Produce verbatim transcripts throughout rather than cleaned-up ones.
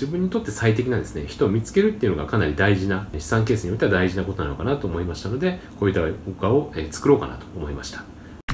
自分にとって最適なですね、人を見つけるっていうのがかなり大事な、資産形成においては大事なことなのかなと思いましたので、こういった動画を作ろうかなと思いました。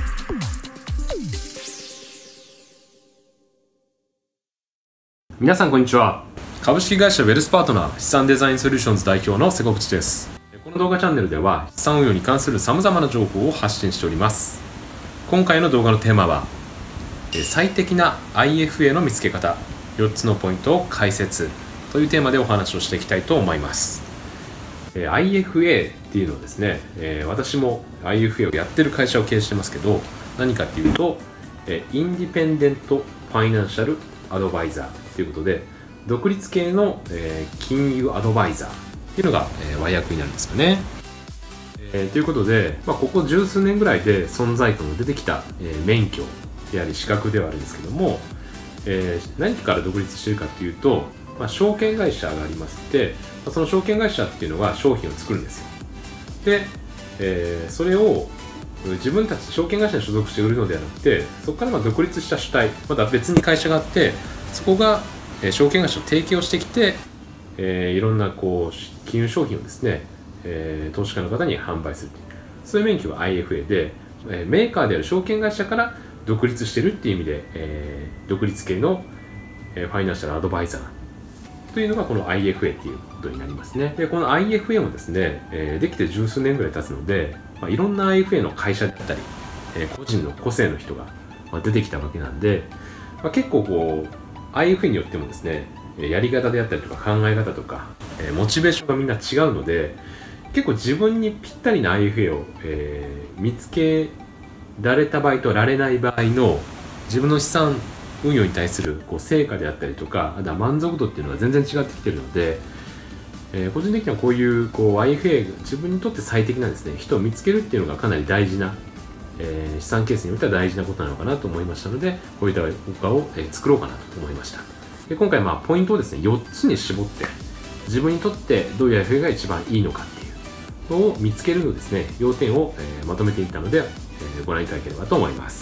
皆さんこんにちは。株式会社ウェルスパートナー資産デザインソリューションズ代表の瀬古口です。この動画チャンネルでは資産運用に関する様々な情報を発信しております。今回の動画のテーマは最適な アイエフエー の見つけ方よっつのポイントを解説というテーマでお話をしていきたいと思います。 アイエフエー っていうのはですね、私も アイエフエー をやってる会社を経営してますけど、何かっていうとインディペンデントファイナンシャルアドバイザーということで、独立系の金融アドバイザーっていうのが和訳になるんですよね。えー、ということで、まあ、ここ十数年ぐらいで存在感が出てきた、えー、免許であり資格ではあるんですけども、えー、何から独立しているかっていうと、まあ、証券会社がありまして、その証券会社っていうのが商品を作るんですよ。で、えー、それを自分たち証券会社に所属して売るのではなくて、そこからまあ独立した主体、また別に会社があって、そこが証券会社と提携をしてきて、えー、いろんなこう金融商品をですね、えー、投資家の方に販売する、そういう免許が アイエフエー で、えー、メーカーである証券会社から独立しているっていう意味で、えー、独立系の、えー、ファイナンシャルアドバイザーというのがこの アイエフエー っていうことになりますね。でこの アイエフエー もですね、えー、できて十数年ぐらい経つので、まあ、いろんな アイエフエー の会社だったり、えー、個人の個性の人が出てきたわけなんで、まあ、結構こう アイエフエー によってもですね、やり方であったりとか考え方とか、えー、モチベーションがみんな違うので、結構自分にぴったりな アイエフエー を、えー、見つけられた場合とられない場合の自分の資産運用に対するこう成果であったりとか、あとは満足度っていうのが全然違ってきてるので、えー、個人的にはこういうこう アイエフエー が自分にとって最適なですね、人を見つけるっていうのがかなり大事な、えー、資産形成においては大事なことなのかなと思いましたので、こういった動画を、えー、作ろうかなと思いました。で今回まあポイントをですねよっつに絞って、自分にとってどういう アイエフエー が一番いいのかっていうのを見つけるのですね、要点を、えー、まとめていったので、えー、ご覧いただければと思います。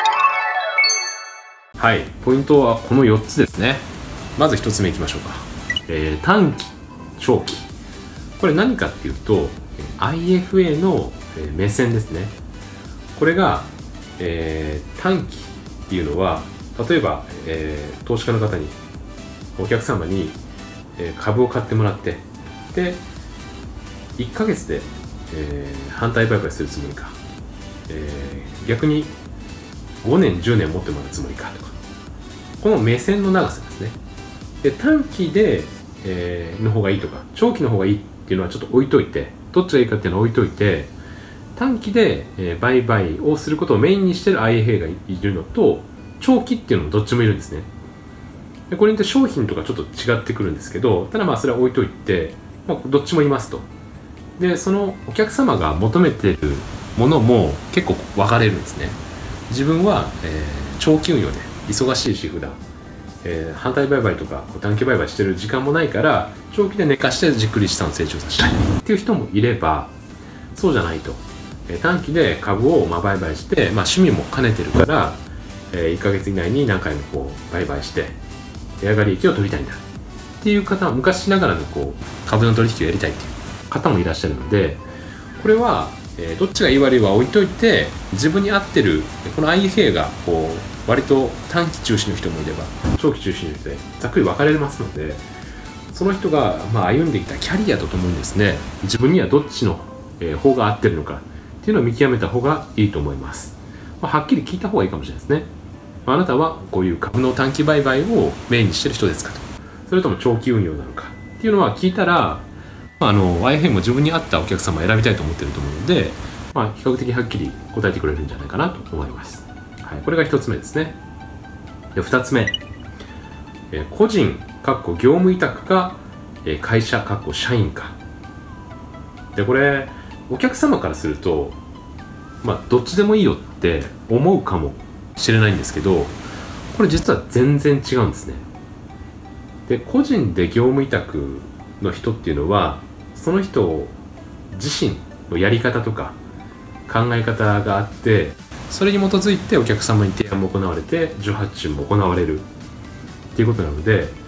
はい、ポイントはこのよっつですね。まずひとつめいきましょうか。えー、短期長期、これ何かっていうと アイエフエー の目線ですね。これが、えー、短期っていうのは、例えば、えー、投資家の方にお客様に、えー、株を買ってもらって、でいっかげつで、えー、反対売買するつもりか、えー、逆にごねんじゅうねん持ってもらうつもりかとか、この目線の長さですね。で短期で、えー、の方がいいとか長期の方がいいっていうのはちょっと置いといて、どっちがいいかっていうのは置いといて、短期で、えー、売買をすることをメインにしている アイエフエー がいるのと、長期っていうのもどっちもいるんですね。でこれによって商品とかちょっと違ってくるんですけど、ただまあそれは置いといて、まあ、どっちもいますと。でそのお客様が求めているものも結構分かれるんですね。自分は、えー、長期運用で忙しいし普段、えー、反対売買とか短期売買してる時間もないから、長期で寝かしてじっくり資産を成長させたいっていう人もいれば、そうじゃないと、えー、短期で株をまあ売買して、まあ、趣味も兼ねてるから、えー、いっかげつ以内に何回もこう売買して値上がり益を取りたいんだっていう方は、昔ながらのこう株の取引をやりたいっていう方もいらっしゃるので、これは、えー、どっちがいい悪いは置いといて、自分に合ってるこの アイエフエー がこう割と短期中心の人もいれば長期中心の人でざっくり分かれますので、その人がまあ歩んできたキャリアとともにですね、自分にはどっちの方が合ってるのかっていうのを見極めた方がいいと思います。まあ、はっきり聞いた方がいいかもしれないですね。あなたはこういう株の短期売買をメインにしてる人ですかと、それとも長期運用なのかっていうのは聞いたら、まあ、あの アイエフエー も自分に合ったお客様を選びたいと思ってると思うので、まあ、比較的はっきり答えてくれるんじゃないかなと思います。はい、これがひとつめですね。でふたつめ、え個人業務委託か会社社員か。でこれお客様からすると、まあ、どっちでもいいよって思うかもしれないんですけど、これ実は全然違うんですね。で個人で業務委託の人っていうのは、その人自身のやり方とか考え方があって、それに基づいてお客様に提案も行われて受発注も行われるっていうことなので、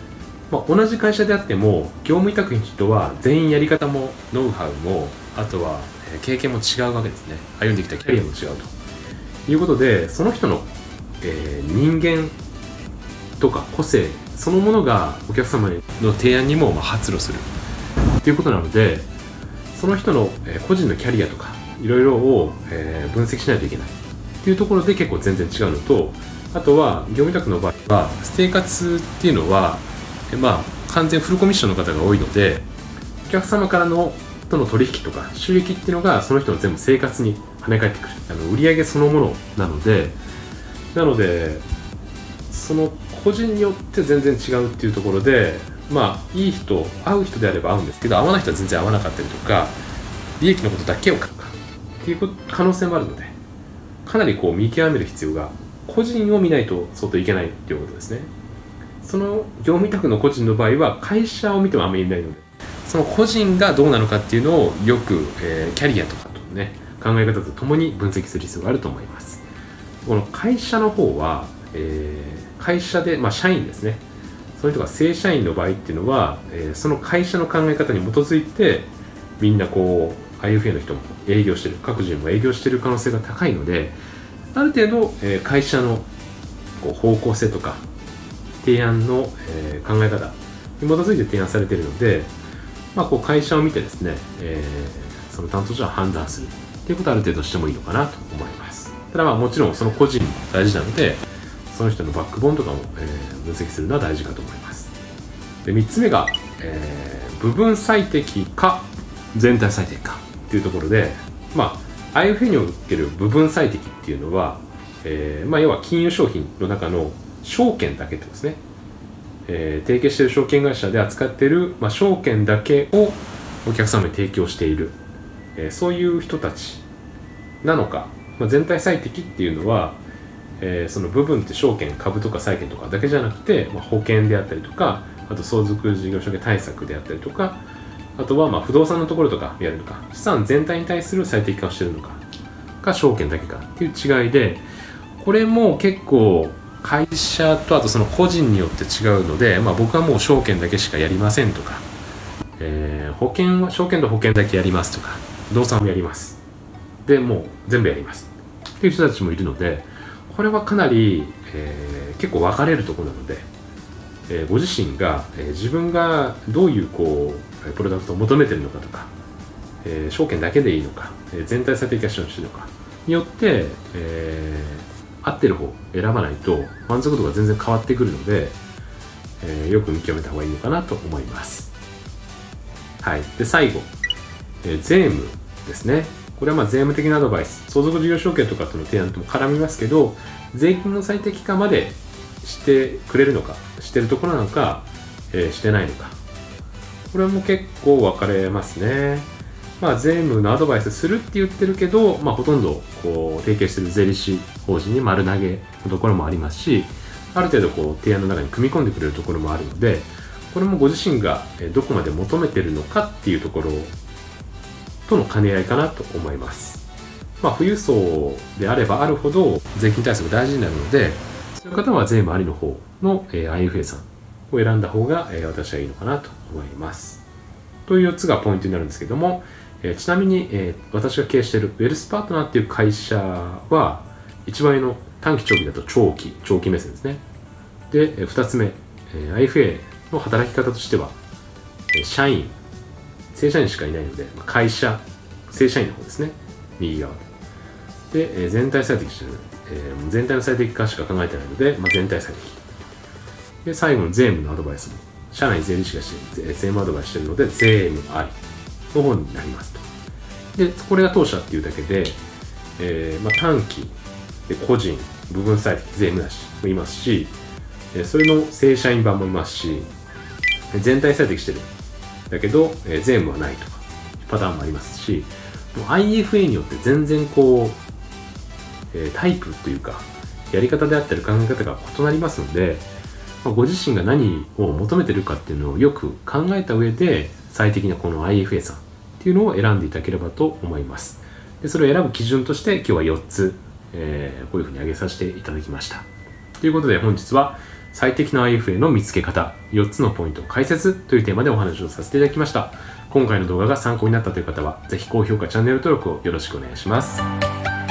まあ、同じ会社であっても業務委託の人は全員やり方もノウハウもあとは経験も違うわけですね。歩んできたキャリアも違うということで、その人の、えー、人間とか個性そのものがお客様の提案にもまあ発露するということなので、その人の、えー、個人のキャリアとかいろいろを、えー、分析しないといけないというところで結構全然違うのと、あとは業務委託の場合は生活っていうのは、えー、まあ完全フルコミッションの方が多いので、お客様からのとの取引とか収益っていうのがその人の全部生活に跳ね返ってくる、あの売上そのものなのでなのでその個人によって全然違うっていうところで、まあいい人会う人であれば会うんですけど、会わない人は全然会わなかったりとか、利益のことだけを書くかっていう可能性もあるので、かなりこう見極める必要が、個人を見ないと相当いけないっていうことですね。その業務委託の個人の場合は会社を見てもあんまりいないので、その個人がどうなのかっていうのをよく、えー、キャリアとかとね考え方とともに分析する必要があると思います。この会社の方は、えー、会社で、まあ、社員ですね、その人が正社員の場合っていうのは、えー、その会社の考え方に基づいてみんなこう アイエフエー の人も営業してる、各人も営業してる可能性が高いので、ある程度、えー、会社のこう方向性とか提案の、えー、考え方に基づいて提案されているので、まあ、こう会社を見てですね、えー、その担当者は判断するっていうことはある程度してもいいのかなと思います。ただまあもちろんその個人も大事なので、その人のバックボーンとかも、えー、分析するのは大事かと思います。でみっつめが、えー、部分最適か全体最適かっていうところで、まあ アイエフエー における部分最適っていうのは、えーまあ、要は金融商品の中の証券だけってことですね。えー、提携している証券会社で扱っている、まあ、証券だけをお客様に提供している、えー、そういう人たちなのか、まあ、全体最適っていうのは、えー、その部分って証券、株とか債券とかだけじゃなくて、まあ、保険であったりとか、あと相続事業所系対策であったりとか、あとはまあ不動産のところとかやるのか、資産全体に対する最適化をしているのかか証券だけかっていう違いで、これも結構会社とあとその個人によって違うので、まあ、僕はもう証券だけしかやりませんとか、えー、保険は証券と保険だけやりますとか、不動産もやりますでもう全部やりますっていう人たちもいるので、これはかなり、えー、結構分かれるところなので、えー、ご自身が、えー、自分がどういうこうプロダクトを求めてるのかとか、えー、証券だけでいいのか、えー、全体最適化してほしいのかによって、えー合ってる方を選ばないと満足度が全然変わってくるので、えー、よく見極めた方がいいのかなと思います。はい。で、最後、えー、税務ですね。これはまあ税務的なアドバイス、相続事業承継とかとの提案とも絡みますけど、税金の最適化までしてくれるのか、してるところなのか、えー、してないのか。これも結構分かれますね。まあ、税務のアドバイスするって言ってるけど、まあ、ほとんどこう提携している税理士法人に丸投げのところもありますし、ある程度こう提案の中に組み込んでくれるところもあるので、これもご自身がどこまで求めているのかっていうところとの兼ね合いかなと思います。まあ、富裕層であればあるほど税金対策が大事になるので、そういう方は税務ありの方の アイエフエー さんを選んだ方が私はいいのかなと思います。というよっつがポイントになるんですけども、えー、ちなみに、えー、私が経営しているウェルスパートナーっていう会社は一番上の短期長期だと長期長期目線ですね。で、えー、ふたつめ、えー、アイエフエー の働き方としては、えー、社員正社員しかいないので、まあ、会社正社員の方ですね、右側で、えー、全体最適してる、えー、全体の最適化しか考えてないので、まあ、全体最適で、最後の税務のアドバイスも社内税理士がして税務アドバイスしているので税務ありの方になりますと。で、これが当社っていうだけで、えーまあ、短期で個人部分最適税務なしもいますし、それの正社員版もいますし、全体最適してるだけど税務はないとかパターンもありますし、アイエフエー によって全然こうタイプというかやり方であったり考え方が異なりますので、ご自身が何を求めてるかっていうのをよく考えた上で最適なこの アイエフエー さんっていうのを選んでいただければと思います。で、それを選ぶ基準として今日はよっつ、えー、こういうふうに挙げさせていただきました。ということで本日は最適な アイエフエー の見つけ方、よっつのポイントを解説というテーマでお話をさせていただきました。今回の動画が参考になったという方は、ぜひ高評価、チャンネル登録をよろしくお願いします。